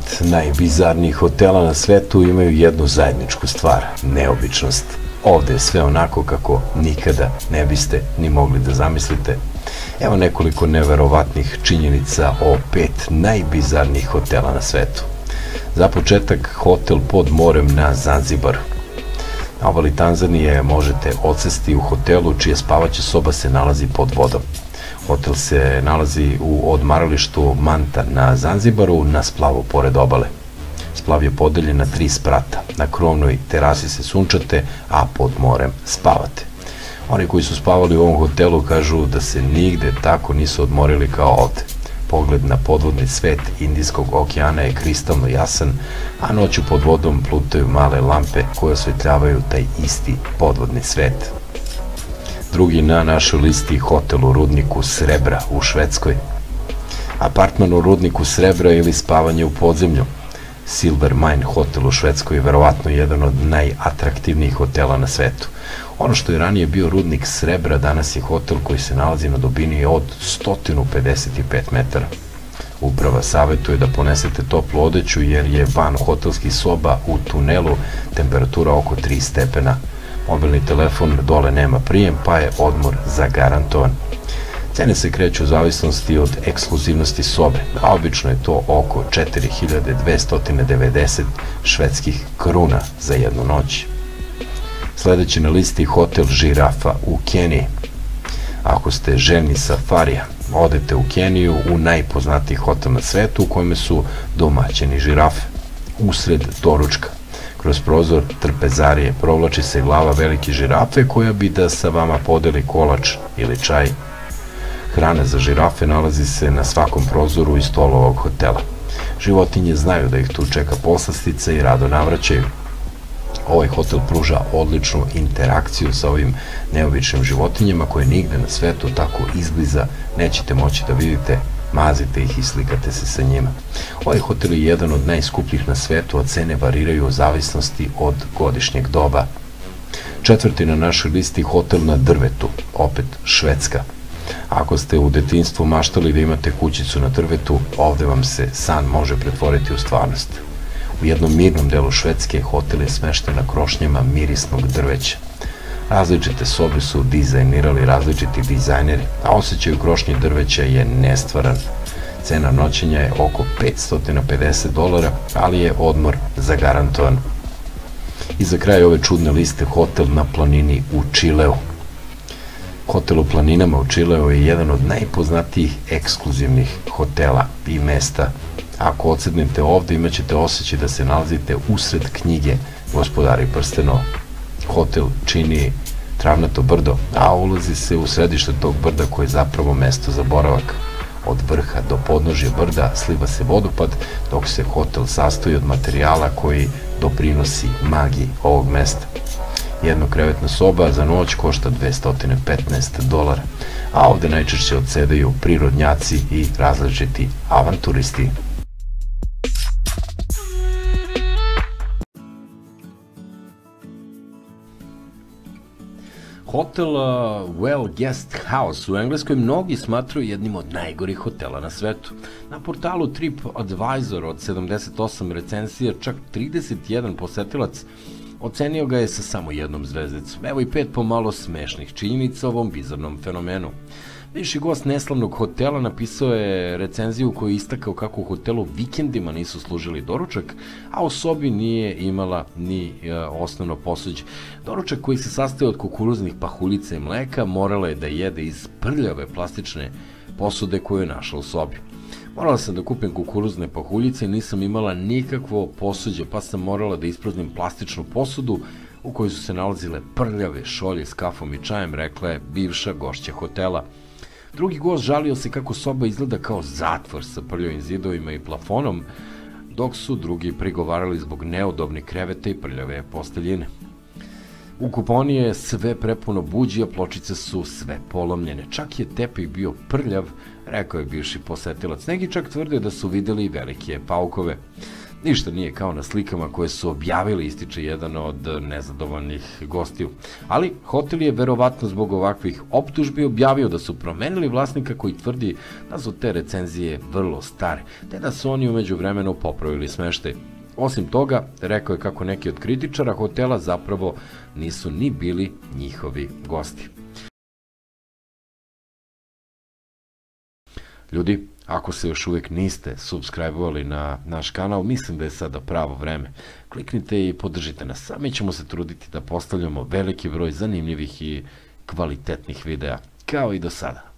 najbizarnijih hotela na svetu imaju jednu zajedničku stvar, neobičnost. Ovde je sve onako kako nikada ne biste ni mogli da zamislite. Evo nekoliko neverovatnih činjenica o 5 najbizarnijih hotela na svetu. Za početak, hotel pod morem na Zanzibaru. Na obali Tanzanije možete odsesti u hotelu čija spavaća soba se nalazi pod vodom. Hotel se nalazi u odmaralištu Manta na Zanzibaru na splavu pored obale. Splav je podeljen na 3 sprata. Na krovnoj terasi se sunčate, a pod morem spavate. Oni koji su spavali u ovom hotelu kažu da se nigde tako nisu odmorili kao ovde. Pogled na podvodni svet Indijskog okeana je kristalno jasan, a noću pod vodom plutaju male lampe koje osvetljavaju taj isti podvodni svet. Drugi na našoj listi hotel u rudniku srebra u Švedskoj. Apartman u rudniku srebra ili spavanje u podzemlju. Silver Mine hotel u Švedskoj je verovatno jedan od najatraktivnijih hotela na svetu. Ono što je ranije bio rudnik srebra danas je hotel koji se nalazi na dubini od 155 metara. Uprava savetuje da ponesete toplu odeću jer je van hotelskih soba u tunelu temperatura oko 3 stepena. Mobilni telefon dole nema prijem, pa je odmor zagarantovan. Cene se kreću u zavisnosti od ekskluzivnosti sobe, a obično je to oko 4290 švedskih kruna za jednu noć. Sledeći na listi je hotel Žirafa u Keniji. Ako ste željni safarija, odete u Keniju u najpoznatiji hotel na svetu u kojem su domaćeni žirafe. Usred doručka, kroz prozor trpezarije, provlači se glava velike žirafe koja bi da sa vama podeli kolač ili čaj. Hrana za žirafe nalazi se na svakom prozoru i stolu ovog hotela. Životinje znaju da ih tu čeka poslastica i rado navraćaju. Ovaj hotel pruža odličnu interakciju sa ovim neobičnim životinjama koje nigde na svetu tako izbliza nećete moći da vidite, mazite ih i slikate se sa njima. Ovaj hotel je jedan od najskupljih na svetu, a cene variraju u zavisnosti od godišnjeg doba. Četvrti na našoj listi hotel na drvetu, opet Švedska. Ako ste u detinjstvu maštali da imate kućicu na drvetu, ovde vam se san može pretvoriti u stvarnost. U jednom mirnom delu Švedske hotel je smešten na krošnjama mirisnog drveća. Različite sobe su dizajnirali različiti dizajneri, a osjećaj krošnje drveća je nestvaran. Cena noćenja je oko $550, ali je odmor zagarantovan. I za kraj ove čudne liste hotel na planini u Čileu. Hotel u planinama u Čileu je jedan od najpoznatijih ekskluzivnih hotela i mesta. Ako odsednete ovde, imaćete osjećaj da se nalazite usred knjige Gospodari prstenova. Hotel čini travnato brdo, a ulazi se u središte tog brda koje je zapravo mesto za boravak. Od vrha do podnožja brda sliva se vodopad, dok se hotel sastoji od materijala koji doprinosi magiji ovog mesta. Jednokrevetna soba za noć košta $215, a ovde najčešće odsedaju prirodnjaci i različiti avanturisti. Hotel Well Guest House u Engleskoj mnogi smatraju jednim od najgorih hotela na svetu. Na portalu TripAdvisor od 78 recenzija čak 31 posetilac ocenio ga je sa samo jednom zvezdicom. Evo i 5 pomalo smešnih činjenica o ovom bizarnom fenomenu. Viši gost neslavnog hotela napisao je recenziju koju je istakao kako u hotelu vikendima nisu služili doručak, a u sobi nije imala ni osnovno posuđe. Doručak koji se sastoji od kukuruznih pahuljica i mleka morala je da jede iz prljave plastične posude koju je našla u sobi. Morala sam da kupim kukuruzne pahuljice i nisam imala nikakvo posuđe, pa sam morala da ispraznim plastičnu posudu u kojoj su se nalazile prljave šolje s kafom i čajem, rekla je bivša gošća hotela. Drugi gost žalio se kako soba izgleda kao zatvor sa prljavim zidovima i plafonom, dok su drugi prigovarali zbog neudobnih kreveta i prljave posteljine. U kuponi je sve prepuno buđi, a pločice su sve polomljene. Čak je tepih bio prljav, rekao je bivši posetilac. Neki čak tvrde da su videli i velike paukove. Ništa nije kao na slikama koje su objavili, ističe jedan od nezadovoljnih gostiju. Ali hotel je verovatno zbog ovakvih optužbi objavio da su promenili vlasnika koji tvrdi da su te recenzije vrlo stare, te da su oni umeđu vremenu popravili smeštaj. Osim toga, rekao je kako neki od kritičara hotela zapravo nisu ni bili njihovi gosti. Ljudi, ako se još uvijek niste subscribe-ovali na naš kanal, mislim da je sada pravo vreme. Kliknite i podržite nas, a mi ćemo se truditi da postavljamo veliki broj zanimljivih i kvalitetnih videa, kao i do sada.